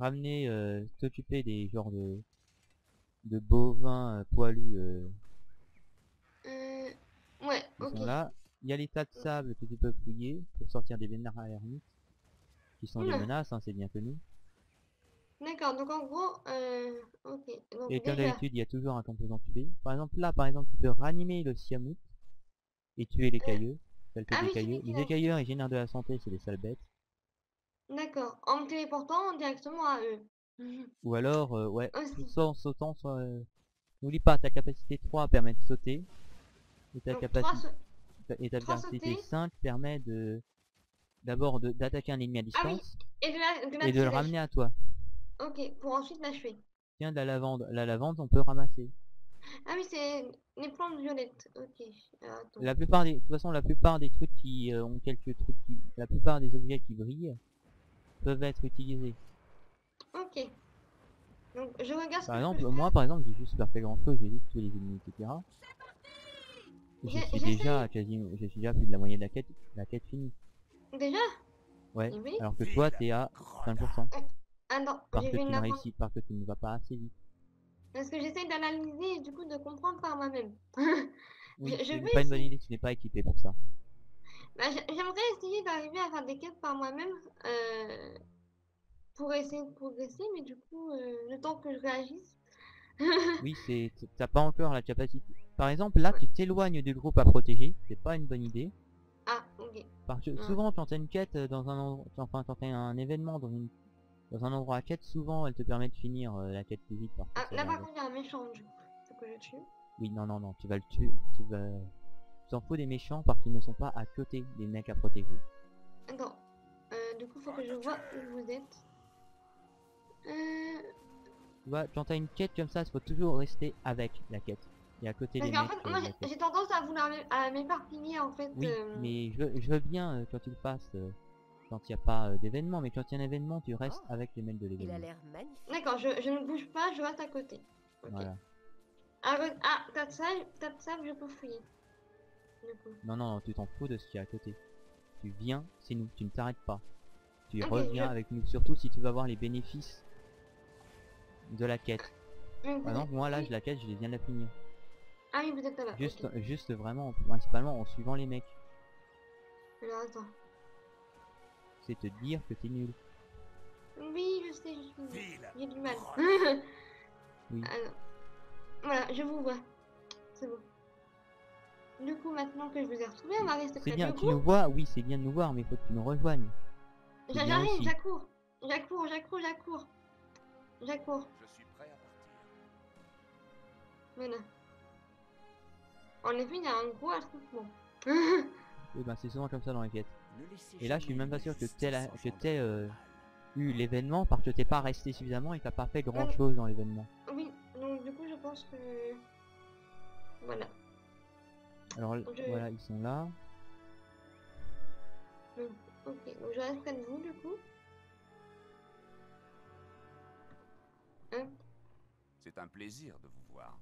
ramener, t'occuper des genres de bovins poilus Ouais, qui ok. sont là. Il y a les tas de sable que tu peux fouiller pour sortir des vénères à l'ermite, qui sont des Oula, menaces, hein, c'est bien connu. d'accord, donc en gros, ok, Et donc comme déjà, d'habitude, il y a toujours un composant tué. Par exemple, là, par exemple, tu peux ranimer le siamouk et tuer les euh, cailleux. Ça le fait ah des oui, c'est cailleux. lui qui Les l'a. écailleurs, ils génèrent de la santé, c'est des sales bêtes. D'accord, en me téléportant directement à eux. Mhm. Ou alors, ouais, Aussi. soit en sautant, soit... N'oublie pas, ta capacité 3 permet de sauter, et Donc 3 ta 3 capacité sauter. 5 permet de d'abord d'attaquer un ennemi à Ah oui, distance, et de et de le l'attirer. ramener à toi. Ok, pour ensuite l'achever. Tiens, de la lavande. La lavande, on peut ramasser. Ah oui, c'est les plantes violettes. Ok, alors, attends. La plupart des... De toute façon, la plupart des trucs qui ont quelques trucs qui... La plupart des objets qui brillent peuvent être utilisés. Ok, donc je regarde ce Par que je peux exemple, faire. moi, par exemple, j'ai juste pas fait grand chose, j'ai juste tué les ennemis, etc. Je suis déjà J'essaye à je suis déjà à plus de la moyenne de la quête finie. déjà. Ouais, Eh oui. alors que toi, t'es à 5%. Ah non, Parce j'ai que vu tu une ne avant. réussis, parce que tu ne vas pas assez vite. Parce que j'essaye d'analyser et du coup de comprendre par moi-même. Oui, Je c'est vais pas une bonne essayer. idée, tu n'es pas équipé pour ça. Bah, j'aimerais essayer d'arriver à faire des quêtes par moi-même euh, pour essayer de progresser, mais du coup, le temps que je réagisse. Oui, t'as pas encore la capacité. Par exemple, là, tu t'éloignes du groupe à protéger, c'est pas une bonne idée. Ah, ok. Parce que Ouais. souvent, quand t'as une quête dans un endroit, enfin, quand t'as un événement dans un endroit à quête, souvent, elle te permet de finir la quête plus vite parce que Ah, ça a là l'air par d'être. contre, il y a un méchant du coup. Faut que je tue. Oui, non, non, non, tu vas le tuer, tu t'en fous des méchants parce qu'ils ne sont pas à côté des mecs à protéger. Attends. Du coup, faut que je vois où vous êtes. Euh, Tu vois, quand t'as une quête comme ça, il faut toujours rester avec la quête. Et à côté Parce des qu'en mecs fait, moi, de la quête. j'ai tendance à vouloir à m'éparpiller en fait. Oui, mais je veux bien quand tu le fasses, quand il n'y a pas d'événement, mais quand il y a un événement, tu restes Oh, avec les mecs de il a l'événement. l'air magnifique. D'accord, je ne bouge pas, je reste à côté. Ok. Voilà. Ah, tas de sable, je peux fouiller. Du coup. Non, non, non, tu t'en fous de ce qu'il y a à côté. Tu viens, c'est nous, tu ne t'arrêtes pas. Tu Ok, reviens avec nous, surtout si tu veux avoir les bénéfices de la quête. Par exemple, moi là, oui. la quête, je viens de la finir. Ah oui, vous êtes là-bas, ok. Juste vraiment, principalement en suivant les mecs. Alors attends. C'est te dire que t'es nul. Oui, je sais, je suis nulle. J'ai du mal. Oui. Alors, voilà, je vous vois. C'est bon. Du coup, maintenant que je vous ai retrouvé, on va rester C'est près du bien, tu nous groupe. vois, oui, c'est bien de nous voir, mais faut que tu nous rejoignes. C'est bien J'arrive, aussi. j'accours. J'accours. J'accours. Je suis prêt à partir. Voilà. En effet, il y a un gros attroupement. Et ben c'est souvent comme ça dans les quêtes. Ne laissez Et là, je suis jamais même pas une sûr que injustice engendrer le mal. eu l'événement parce que t'es pas resté suffisamment et t'as pas fait grand Donc, chose dans l'événement. oui, donc du coup, je pense que... Voilà. Alors Je... voilà, ils sont là. donc, ok, donc je reste près de vous, du coup. Hein. C'est un plaisir de vous voir.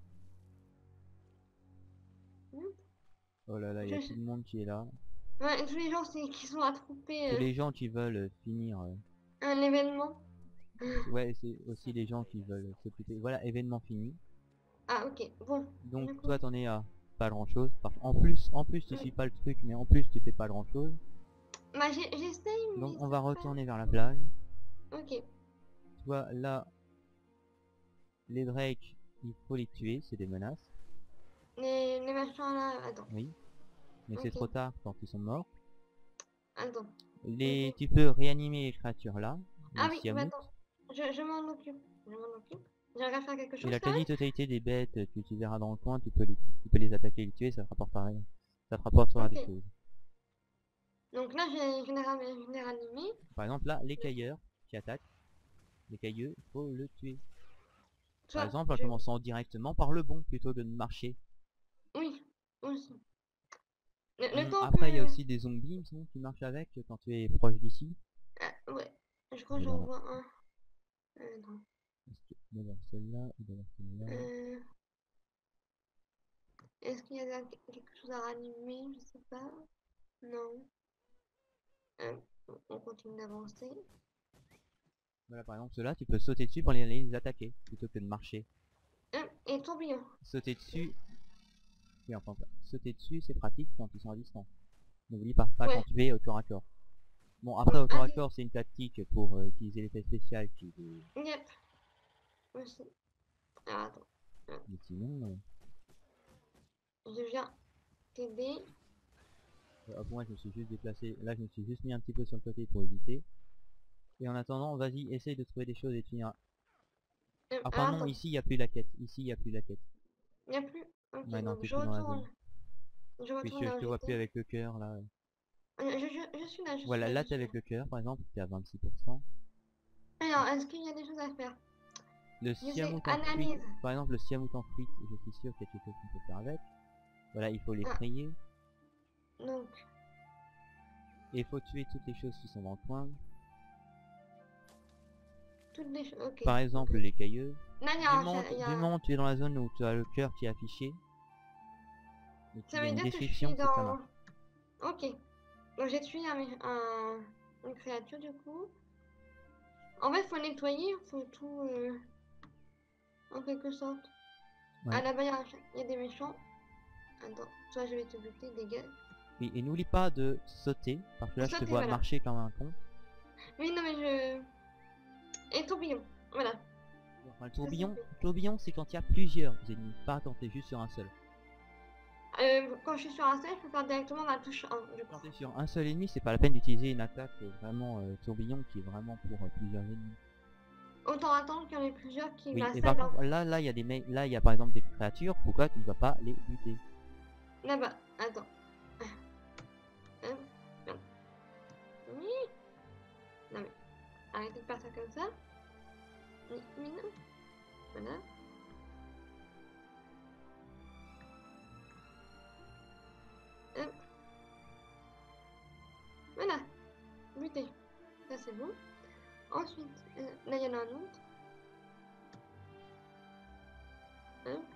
Oh là là, il y a tout Je... le monde qui est là. Ouais, tous les gens qui sont attroupés Tous les gens qui veulent finir. à un événement. Ouais, c'est aussi les gens qui veulent s'occuper. Voilà, événement fini. Ah, ok, bon, Donc du coup. toi t'en es à pas grand chose. En plus tu Oui. suis pas le truc, mais en plus tu fais pas grand chose. Bah, j'essaye, Donc mais on c'est va pas... retourner vers la plage. Ok. Tu vois là, les drakes, il faut les tuer, c'est des menaces. Les machins là... Attends. Oui, mais c'est Ok. trop tard quand ils sont morts. Attends. Du coup... Tu peux réanimer les créatures là, Ah les oui, bah siamouk. attends. Je m'en occupe. Je m'en occupe. J'arrive à faire quelque Et chose la quand même. quasi-totalité des bêtes que tu verras dans le coin, tu peux les attaquer et les tuer, ça te rapportera rien. Ça te rapportera des Ok. choses. Donc là, je l'ai ranimé. Par exemple là, les cailleurs qui attaquent, les cailleux, il faut le tuer. Par Soit exemple en je... commençant directement par le bon plutôt que de marcher. Oui, aussi. Le temps Après il y a que... aussi des zombies il me semble, qui marchent avec quand tu es proche d'ici. Ah, ouais. Je crois Il que doit y en j'en avoir. vois un. Attends. Il doit y avoir celle-là, il doit y avoir celle-là. Euh... Est-ce qu'il y a quelque chose à ranimer? Je sais pas. Non. On continue d'avancer. Voilà, par exemple, ceux-là, tu peux sauter dessus pour les attaquer, plutôt que de marcher. Et tourbillon. Sauter dessus... Oui, enfin, sauter dessus, c'est pratique quand ils sont à distance. N'oublie pas, Ouais. quand tu es au corps à corps. Bon, après, au corps à Allez. corps, c'est une tactique pour utiliser l'effet spécial qui est... Yep. Aussi. Alors, attends. Mais sinon... Je viens t'aider. hop, moi, je me suis juste déplacé. Là, je me suis juste mis un petit peu sur le côté pour éviter. Et en attendant, vas-y, essaye de trouver des choses et de finir. Ah, Alors, pardon, attends. ici, il n'y a plus la quête. Ici, il n'y a plus la quête. Il n'y a plus. Ok, Ouais, non, donc t'es je plus dans la retourne. zone. Je Oui, retourne je là où te vois plus j'étais. avec le cœur, là. Je suis là, je Voilà, suis là, là, je t'es suis là. avec le cœur, par exemple, t'es à 26%. Alors, est-ce qu'il y a des choses à faire? Le Je sais, siamout en fruit, analyse. par exemple, le siamout en fruit, je suis sûr qu'il y a quelque chose qu'on peut faire avec. Voilà, il faut les Ah. frayer. Donc, Et il faut tuer toutes les choses qui sont dans le coin. toutes les choses. Ok. Par exemple, les cailleux. Là, Du moment où tu es dans la zone où tu as le cœur qui est affiché, et Ça qu'il y a veut une dire que je description, suis c'est que ça dans... marche. Ok. Donc j'ai tué une créature du coup. En fait, faut nettoyer, faut tout... en quelque sorte. Ouais. Ah là-bas, il y a des méchants. Attends, toi je vais te buter, dégage. Oui, et n'oublie pas de sauter, parce que là je te Sauter, vois voilà. marcher comme un con. Oui, non mais je... Et tourbillon, voilà. Enfin, le tourbillon c'est quand il y a plusieurs ennemis, pas quand t'es juste sur un seul. Quand je suis sur un seul, je peux faire directement la touche 1. Quand t'es sur un seul ennemi, c'est pas la peine d'utiliser une attaque vraiment tourbillon qui est vraiment pour plusieurs ennemis. Autant attendre qu'il y en ait plusieurs qui Oui, la et par salle. contre, là il y a des mecs, là il y a par exemple des créatures, pourquoi tu ne vas pas les buter? Là-bas, attends. Merde. Oui. Non mais, arrêtez de partir comme ça. Mais non. Voilà. Hop. Voilà. Buté. Ça c'est bon. Ensuite, là il y en a un autre. Hop.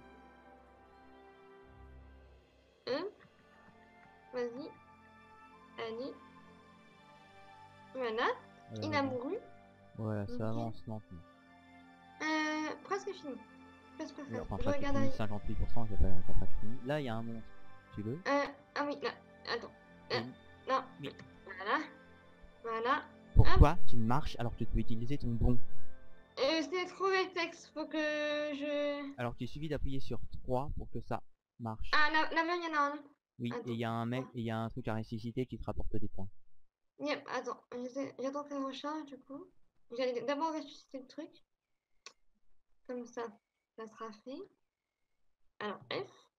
Hop. Vas-y. Allez. Voilà. Il a mouru. Voilà, ça Ok. avance lentement. Presque fini. Presque Oui, fait. enfin, Je presque regarde fini, ailleurs. 58%, t'as pas fini. Là il y a un monstre, tu veux? Ah oui, là. Attends. Non. Mais Voilà. Voilà. pourquoi tu marches alors que tu peux utiliser ton bond? C'est trop réflexe. Faut que je... Alors qu'il suffit d'appuyer sur 3 pour que ça marche. Ah, là-bas, il y en a un. Oui, Attends. et il y a un mec, et il y a un truc à ressusciter qui te rapporte des points. Yep, attends. J'attends qu'elle recharge, du coup. J'allais d'abord ressusciter le truc. Comme ça sera fait. Alors, F.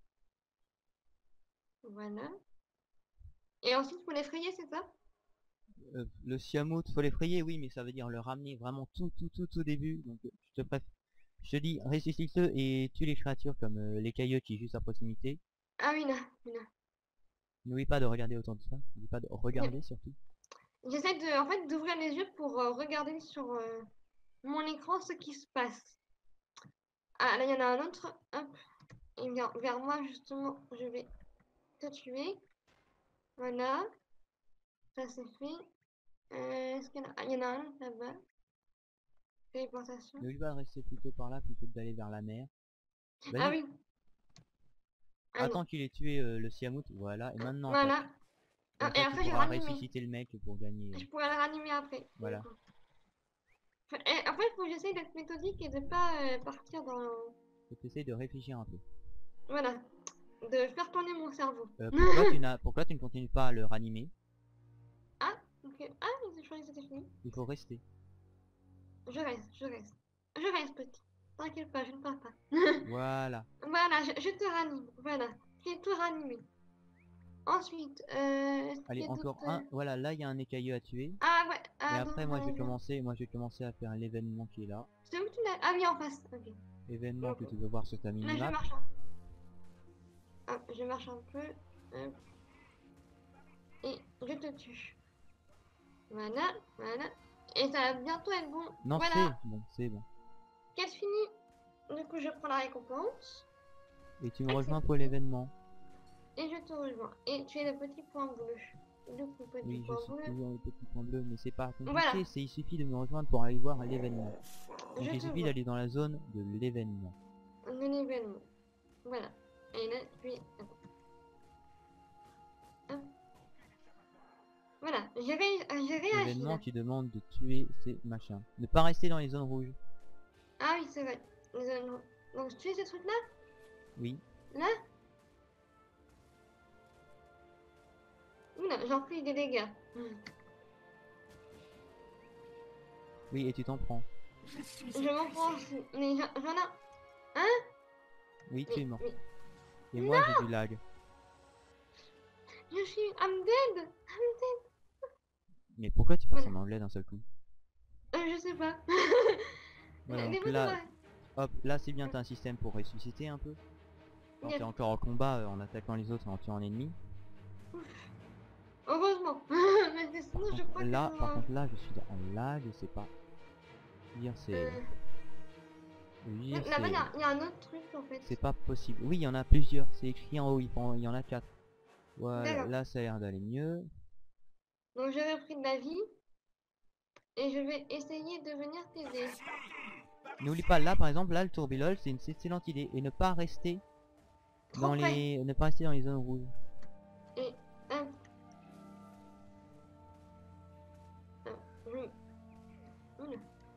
Voilà. Et ensuite, faut l'effrayer, c'est ça? Le siamout, faut l'effrayer, oui, mais ça veut dire le ramener vraiment tout au début. Donc je te dis, ressuscite-le et tue les créatures comme les cailleux qui est juste à proximité. Ah oui, là. Oui, là. N'oublie pas de regarder autant de ça. N'oublie pas de regarder surtout. J'essaie de, en fait, d'ouvrir les yeux pour regarder sur mon écran ce qui se passe. Ah, là, il y en a un autre. Hop. Il vient vers moi, justement. Je vais te tuer. Voilà. Ça, c'est fait. Est-ce qu'il y en a... Ah, il y en a un là-bas. Téléportation. N'oublie pas de rester plutôt par là plutôt que d'aller vers la mer. Ah Vas-y, oui. Ah non. attends qu'il ait tué le siamout, voilà, et maintenant Voilà. comme Et ça, tu après, j'ai pourras ranimé. ressusciter le mec pour gagner. Je pourrais le ranimer après. Voilà. Et en fait, il faut que j'essaye d'être méthodique et de pas partir dans... Faut que tu essayes de réfléchir un peu. Voilà. De faire tourner mon cerveau. Pourquoi tu ne continues pas à le ranimer? Ah, ok. Ah, je croyais que c'était fini. Il faut rester. Je reste. Je reste, petit. T'inquiète pas, je ne pars pas. Voilà. Voilà, je te ranime. Voilà. Tu es tout ranimé. Ensuite, Allez, encore un. Voilà, là il y a un écailleux à tuer. Ah ouais. Et Attends, après moi je vais voilà. commencer à faire l'événement qui est là. C'est où que tu l'as? Ah oui, en face. Ok. Événement que tu peux voir sur ta Là, je minimap. marche. Je marche un peu. Hop. Et je te tue. Voilà, voilà. Et ça va bientôt être bon. Non, Voilà. c'est bon. Quête finie. Du coup, je prends la récompense. Et tu me rejoins pour l'événement. Et je te rejoins. Et tu es le petit point bleu. Du coup, petit Oui, je point suis bleu. toujours le petit point bleu, mais c'est pas compliqué, Voilà. il suffit de me rejoindre pour aller voir l'événement. Donc Je il te suffit vois. d'aller dans la zone de l'événement. Un événement. Voilà. Et là, puis... attends. Hop. Voilà, j'ai réagi L'événement là. qui demande de tuer ces machins. Ne pas rester dans les zones rouges. Ah oui, c'est vrai. Donc, tu sais ce truc-là? Oui. Là? Oula, j'en prie des dégâts. Oui, et tu t'en prends. Je m'en prends aussi. Mais j'en ai... Hein? Oui, tu es mort. mais... Et moi, j'ai du lag. Je suis... I'm dead. I'm dead. Mais pourquoi tu passes en Voilà. anglais d'un seul coup? Je sais pas. Voilà, donc Dis-moi, là, dis-moi. hop, là c'est bien, t'as un système pour ressusciter un peu. Quand Yep. t'es encore en combat, en attaquant les autres et en tuant un ennemi. Heureusement. Parce que sinon, je crois Là, que... par contre, là, je suis en lag, je sais pas. Dire c'est... Dire Là-bas, il y a un autre truc en fait. c'est pas possible. Oui, il y en a plusieurs. C'est écrit en haut, il y en a 4. Voilà, D'accord. là ça a l'air d'aller mieux. Donc, j'ai repris de la vie. Et je vais essayer de venir t'aider. N'oublie pas, là par exemple, là le tourbillol, c'est une excellente idée. Et ne pas rester Trop dans près. les... Ne pas rester dans les zones rouges. Et... hop. Oula.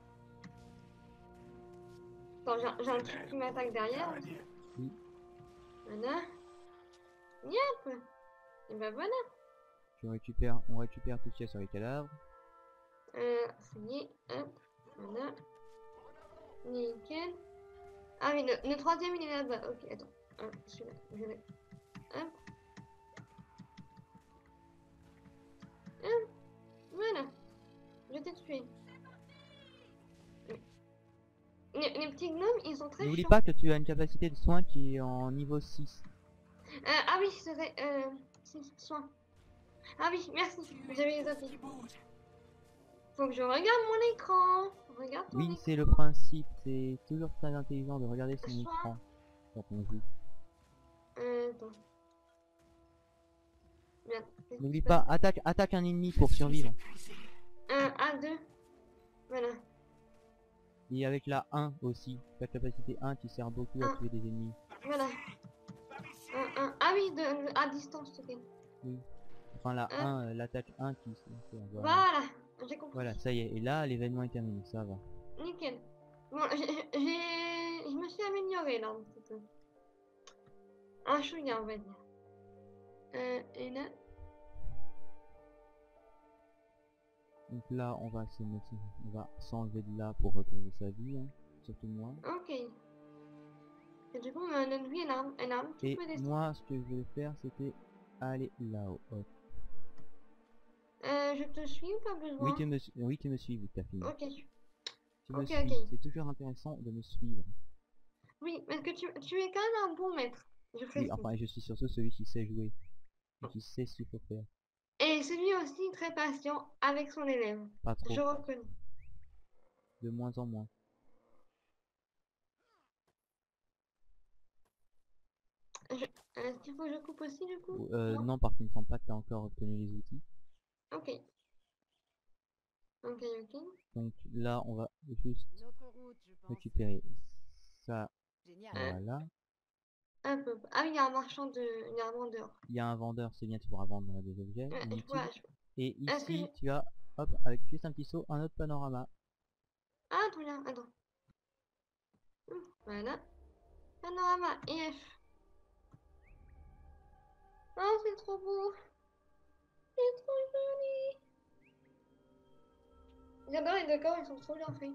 Attends, j'ai un truc qui m'attaque derrière aussi. Oui. Voilà. Yep. Et ben voilà. On récupère tout ce qu'il y a sur les cadavres. Ça y est. Hop. Voilà. Nickel. Ah oui, le troisième il est là-bas. Ok, attends. Hop, celui-là. Je vais. Hop. Hop. Voilà. Je t'ai tué. Les petits gnomes, ils sont très N'oublie chiants. pas que tu as une capacité de soin qui est en niveau 6. Ah oui, c'est vrai. Soin. Ah oui, merci. J'avais zappé. Faut que je regarde mon écran. Regarde ton Oui, écran. c'est le principe. C'est toujours très intelligent de regarder son Soin. écran quand on joue. Attends. Merde. qu'est-ce qui N'oublie se pas, passe? attaque un ennemi pour survivre. A2. Voilà. Et avec la 1 aussi, ta capacité 1 qui sert beaucoup à Un. tuer des ennemis. Voilà. Ah oui, à distance, ok. Oui. Enfin la 1, l'attaque 1 qui sert. Voilà. Voilà. J'ai compris. Voilà, ça y est. Et là, l'événement est terminé, ça va. Nickel. Bon, je me suis améliorée là un petit peu. Un chouïa, on va dire. Et là. Donc là, on va s'enlever de là pour retrouver sa vie, hein. Surtout moi. Ok. Et du coup, notre vie, elle a un petit Et peu descendu. moi, ce que je voulais faire, c'était aller là-haut. Hop. Je te suis ou pas besoin? Oui, tu me suis, vu que t'as fini. Ok. Tu me Ok, suis. ok. C'est toujours intéressant de me suivre. Oui, parce que tu es quand même un bon maître. Je Oui, précise. enfin, je suis surtout celui qui sait jouer. Et qui sait ce qu'il faut faire. Et celui aussi très patient avec son élève. Pas trop. Je reconnais. De moins en moins. Est-ce qu'il faut que je coupe aussi du coup? Non, parce qu'il ne me semble pas que tu as encore obtenu les outils. Ok. Ok, ok. Donc là, on va juste Une autre route, je pense. récupérer ça. Génial. Voilà. Hop, hop. Ah oui, il y a un marchand de... Il y a un vendeur. Il y a un vendeur, c'est bien, tu pourras vendre des objets Ouais, je inutiles. vois. Et Est-ce que ici, j'ai... tu as, hop, avec juste un petit saut, un autre panorama. Ah, trop bien. Attends. Voilà. Panorama F. Oh, c'est trop beau. C'est trop joli. J'adore les décors, ils sont trop bien faits.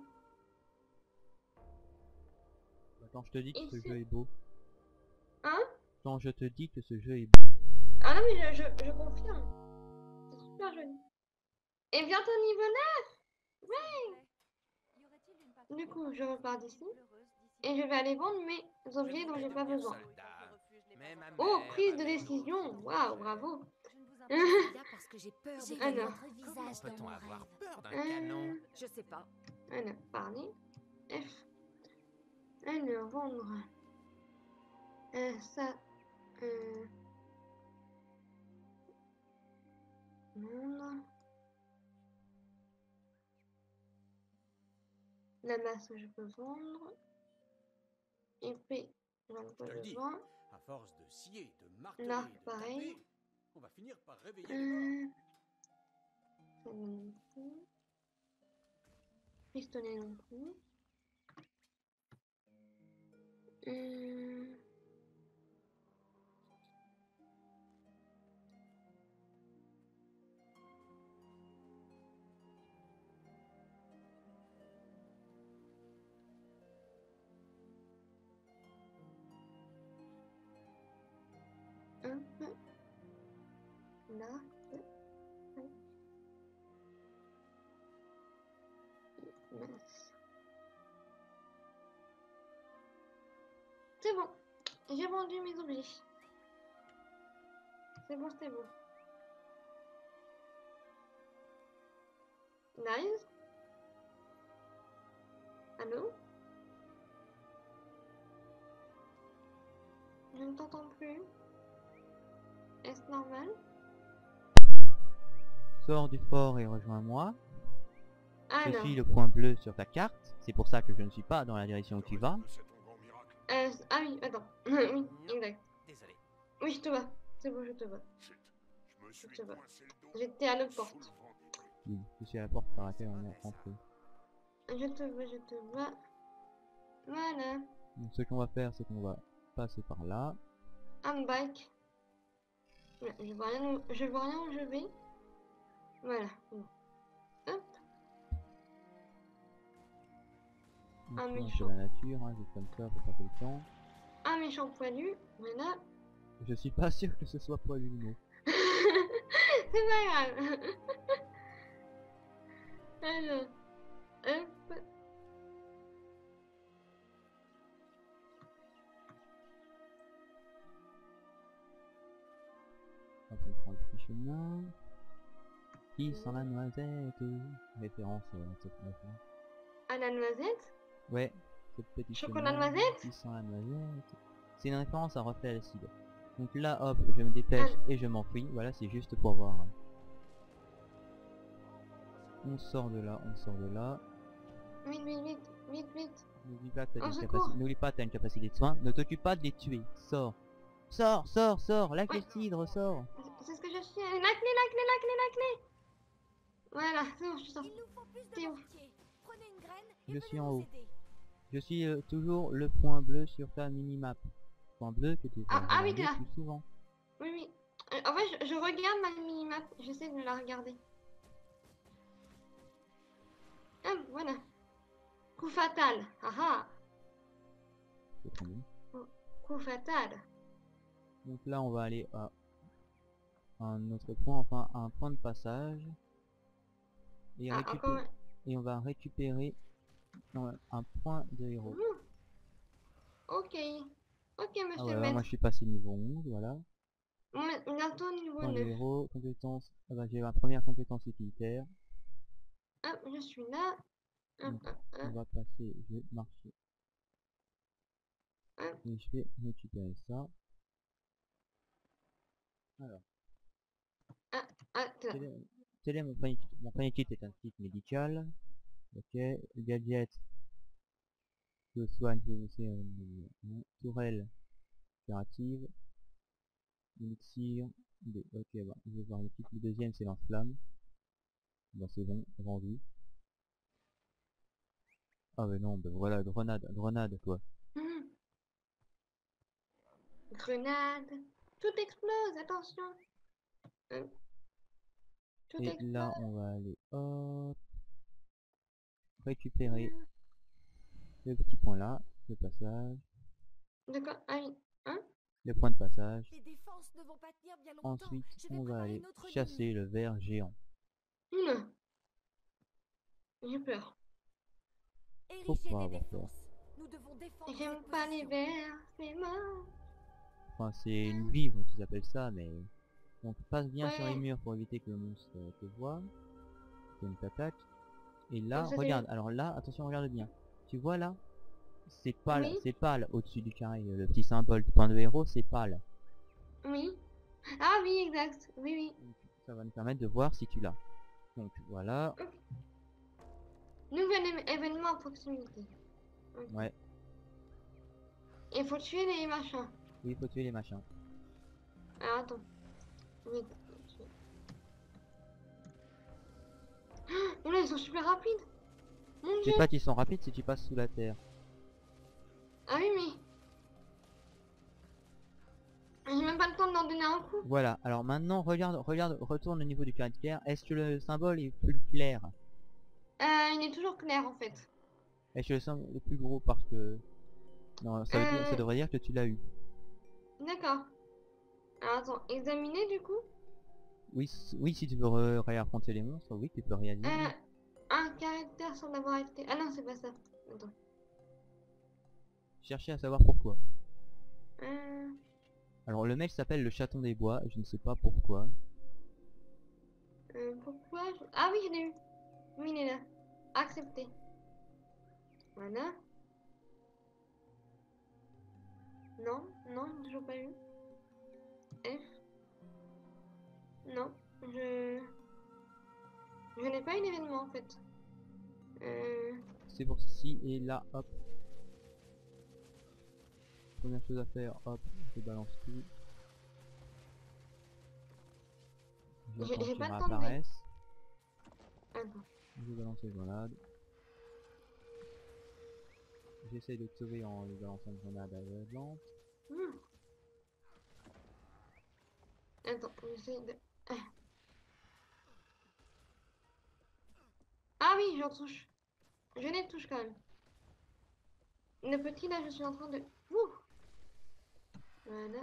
Quand je te dis que ce Ici. jeu est beau. Hein? Quand je te dis que ce jeu est beau. Ah non, mais je confirme. C'est super joli. Et bientôt niveau 9. Ouais. Du coup, je repars d'ici. Et je vais aller vendre mes objets dont j'ai pas besoin. Oh, prise de décision. Waouh, bravo. Je ne vous empêche parce que j'ai peur de Alors. votre visage dans Peut-on mon avoir rêve. peur d'un canon? Je sais pas. Alors, parler. F. Alors, vendre. Ça. monde. La masse, je peux vendre. Épée, j'en ai pas Je te le dis. besoin. À force de scier, de marteler, L'arc, de pareil. taper, on va finir par réveiller les morts. Ça non plus. Pistolet non plus. Hop. Là. Mince. C'est bon. J'ai vendu mes objets. C'est bon, c'est bon. Nice. Allô? Je ne t'entends plus. Est-ce normal? Sors du fort et rejoins-moi. Je Alors, suis le point bleu sur ta carte. C'est pour ça que je ne suis pas dans la direction où tu vas. ah oui, attends. Oui, exact. Désolé. Oui, je te vois. C'est bon, je te vois. Je me suis te vois. coincé le dos J'étais à l'autre sous porte. le vent des pluies. Oui, je suis à la porte par laquelle on est rentré. Je te vois, je te vois. Voilà. Donc ce qu'on va faire, c'est qu'on va passer par là. I'm back. Ouais, je vois rien où je vais. Voilà. Bon. Hop. Donc, Ah, là, mais on fait chaud. la nature, hein, juste comme ça, pour pas le temps. Un méchant poilu. Voilà. Je suis pas sûr que ce soit poilu le mot. C'est pas grave. Alors. Hop. Hop, on prend le petit chemin. Qui sent la noisette? Référence à cette référence. À la noisette. Ouais, ce petit Chocolat chemin noisette. qui sent la noisette. C'est une référence à reflet à l'acide. Donc là, hop, je me dépêche et je m'enfuis. Voilà, c'est juste pour voir. On sort de là, on sort de là. Vite, vite, vite. Vite, vite. N'oublie pas que Au t'as secours. une capacité de soin. Ne t'occupe pas de les tuer. Sors. Sors, sors, sors. La Ouais. clepsydre, sors. C'est ce que je suis. La clé, la clé, la clé, la clé. Voilà, c'est bon, je suis sorti. Il nous faut plus de T'es où? mortier. Prenez une graine et Je venez suis en nous haut. aider. Je suis toujours le point bleu sur ta minimap. Point bleu que tu Ah, oui, t'es là. plus souvent. Oui, oui. En fait, je regarde ma minimap. J'essaie de la regarder. Ah, voilà. Coup fatal. Ah ah. C'est très bien. Coup fatal. Donc là, on va aller à un autre point, enfin à un point de passage. Et, Ah, encore un. et on va récupérer un point de héros. Ouh. Ok. Ok, Ah monsieur voilà, le moi maître. je suis passé niveau 11, voilà. Bientôt niveau Point de 9. héros, compétence. Ah bah, j'ai ma première compétence utilitaire. Hop, je suis là. Hop, Donc, hop, on hop. va passer, je vais marcher. Hop. Et je vais récupérer ça. Alors, Ah, t'es là. tel est mon premier kit. Mon premier kit est un kit médical. Ok, gadget. Je soigne, tourelle opérative. Elixir. Ok, bah, je vais voir le kit. Le deuxième, c'est lance-flamme. Bah, c'est bon, vendu. Ah, mais non, bah voilà, grenade, toi. Mhm. Grenade. Tout explose, attention. Tout Et explose. là, on va aller, hop, récupérer le petit point là, le passage, D'accord. Ah oui. Hein? le point de passage. Les défenses ne vont pas tenir bien longtemps. Ensuite, Je vais on va préparer aller une autre chasser ligne. le ver géant. Oula. J'ai peur. Faut Érigez pas des avoir peur. défenses. Nous devons défendre J'aime cette pas les position. verts, c'est mort. Enfin, c'est une vivre qu'ils appellent ça, mais... Donc, passe bien sur les Ouais. murs pour éviter que le monstre te voie. Qu'il ne t'attaque. Et là, Ça, c'est- regarde, alors là, attention, regarde bien. Tu vois là? Oui. C'est pâle au-dessus du carré. Le petit symbole du point de héros, c'est pâle. Oui. Ah oui, exact. Oui, oui. Ça va nous permettre de voir si tu l'as. Donc voilà. Nouvel événement à proximité. Ok. Ouais. Il faut tuer les machins. Oui, il faut tuer les machins. Alors attends. Vite. Oh là, ils sont super rapides. Mon Je dieu. sais pas qu'ils sont rapides si tu passes sous la terre. Ah oui, mais. J'ai même pas le temps de leur donner un coup. Voilà. Alors maintenant, regarde, retourne au niveau du caractère. Est-ce que le symbole est plus clair? Il est toujours clair en fait. Est-ce que le symbole est plus gros parce que... Non, ça, veut dire, ça Euh. devrait dire que tu l'as eu. D'accord. Alors attends, examiner du coup. Oui, oui, si tu veux réaffronter les monstres, oui, tu peux réaliser. Un caractère sans avoir été. Ah non, c'est pas ça. Attends. Chercher à savoir pourquoi. Euh. Alors le mec s'appelle le chaton des bois, je ne sais pas pourquoi. Pourquoi Ah oui, je l'ai eu. Oui, il est là. Accepté. Voilà. Non, non, toujours pas eu. F. Non, je n'ai pas eu d'événement en fait. C'est pour ceci et là, hop. Première chose à faire, hop, je balance tout. J'attends J'ai qu'ils pas le temps de réapparaissent. Attends. Je balance les grenades. J'essaye de te sauver en lui balançant une grenade aveuglante. Hmm. Attends, j'essaie de. Ah oui, j'en touche. Je les touche quand même. Le petit là, je suis en train de. Ouh. Voilà.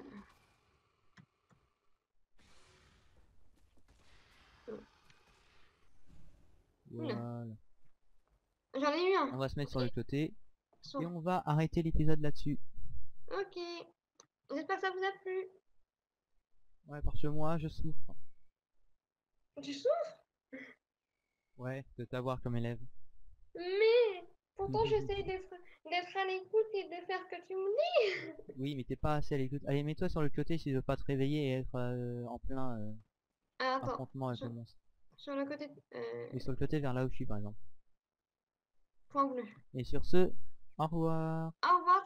Voilà. J'en ai eu On un. va se mettre sur le côté et Sauf. on va arrêter l'épisode là-dessus. Ok. J'espère que ça vous a plu. Ouais, parce que moi, je souffre. Tu souffres? Ouais, de t'avoir comme élève. Mais pourtant j'essaie d'être à l'écoute et de faire ce que tu me dis. Oui, mais t'es pas assez à l'écoute. Allez, mets-toi sur le côté si tu veux pas te réveiller et être en plein Ah, attends, affrontement avec le monstre. sur le côté Et sur le côté vers là où je suis par exemple. point bleu. Et sur ce, au revoir. Au revoir.